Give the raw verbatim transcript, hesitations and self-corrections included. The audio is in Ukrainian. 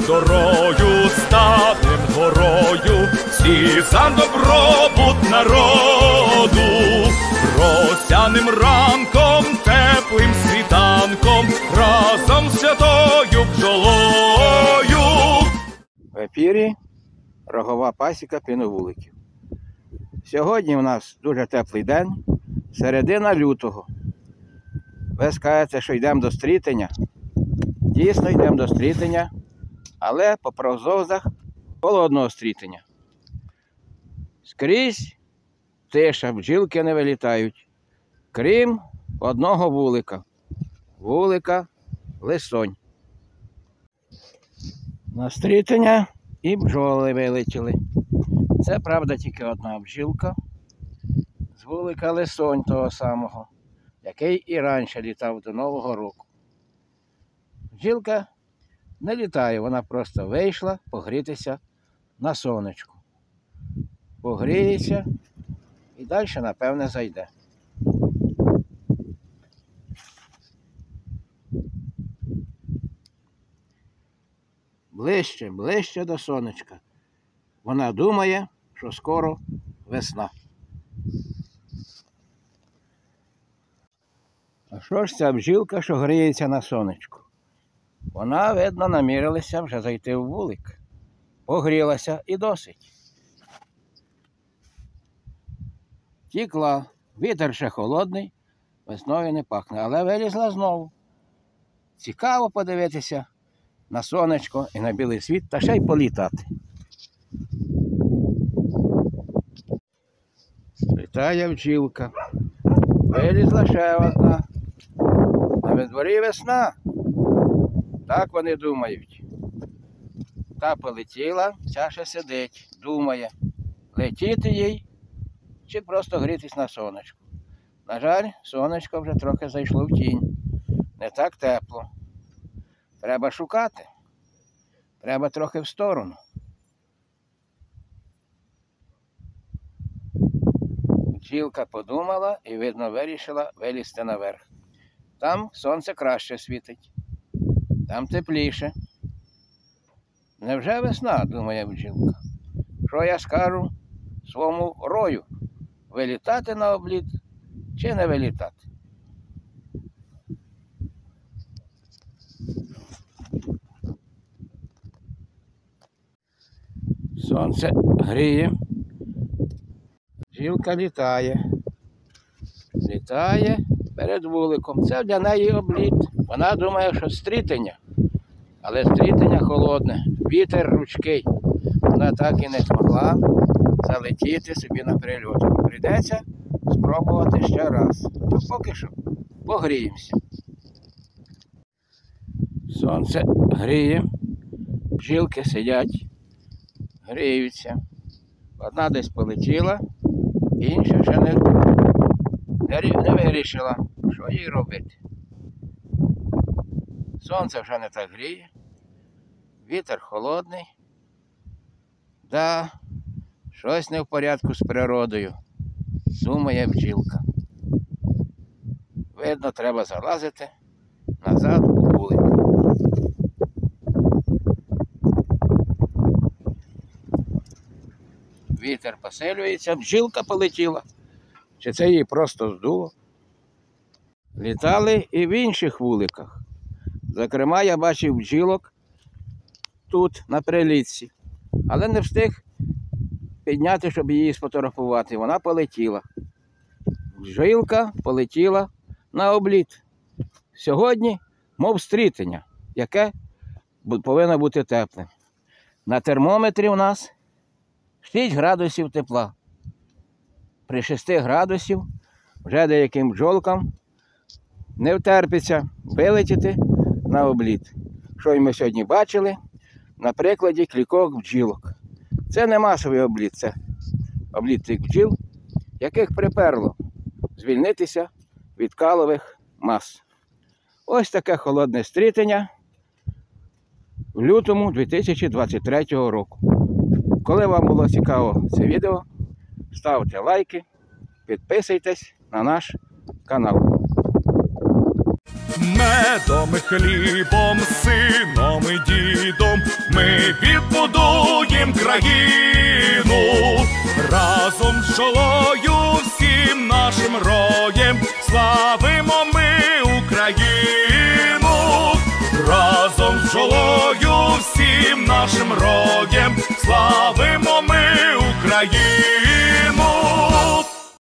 зорою, станем горою, всі за добробут народу, росяним ранком, теплим світанком, разом з святою бджолою. В ефірі рогова пасіка піновуликів. Сьогодні у нас дуже теплий день, середина лютого. Ви скажете, що йдемо до стрітення. Дійсно йдемо до стрітення, але по прогнозах холодного стрітення. Скрізь тиша, бджілки не вилітають, крім одного вулика. Вулика лисонь. На стрітення і бджоли вилетіли. Це, правда, тільки одна бджілка з вулика лисонь того самого, який і раніше літав до Нового року. Бджілка не літає, вона просто вийшла погрітися на сонечку. Погріється і далі, напевне, зайде. Ближче, ближче до сонечка. Вона думає, що скоро весна. А що ж ця бджілка, що гріється на сонечку? Вона, видно, намірилася вже зайти в вулик. Погрілася і досить. Тікла, вітер ще холодний, весною не пахне, але вилізла знову. Цікаво подивитися на сонечко і на білий світ, та ще й політати. Літає бджілка. Вилізла ще одна. А на дворі весна. Так вони думають. Та полетіла, ця ще сидить, думає, летіти їй чи просто грітись на сонечку. На жаль, сонечко вже трохи зайшло в тінь. Не так тепло. Треба шукати. Треба трохи в сторону. Бджілка подумала і, видно, вирішила вилізти наверх. Там сонце краще світить. Там тепліше. Невже весна, думає бджілка. Що я скажу своєму рою? Вилітати на обліт чи не вилітати? Сонце гріє. Бджілка літає. Літає перед вуликом. Це для неї обліт. Вона думає, що стрітення. Але стрітення холодне. Вітер ручкий. Вона так і не змогла залетіти собі на прильот. Прийдеться спробувати ще раз. А поки що погріємося. Сонце гріє. Бджілки сидять. Гріються. Одна десь полетіла, інша ще не, не, не вирішила, що їй робити. Сонце вже не так гріє, вітер холодний. Да, щось не в порядку з природою, думає бджілка. Видно, треба залазити назад у вулик. Вітер посилюється, бджілка полетіла. Чи це її просто здуло? Літали і в інших вуликах. Зокрема, я бачив бджілок тут, на прилітці. Але не встиг підняти, щоб її сфотографувати. Вона полетіла. Бджілка полетіла на обліт. Сьогодні, мов стрітення, яке повинно бути теплим. На термометрі у нас шість градусів тепла. При шести градусів вже деяким бджолкам не втерпиться вилетіти на обліт. Що ми сьогодні бачили на прикладі кількох бджілок. Це не масовий обліт, це обліт тих бджіл, яких приперло звільнитися від калових мас. Ось таке холодне стрітення в лютому дві тисячі двадцять третього року. Коли вам було цікаво це відео, ставте лайки, підписуйтесь на наш канал. Медом і хлібом, сином і дідом ми ми відбудуєм країну, разом з бджолою всім нашим роєм слави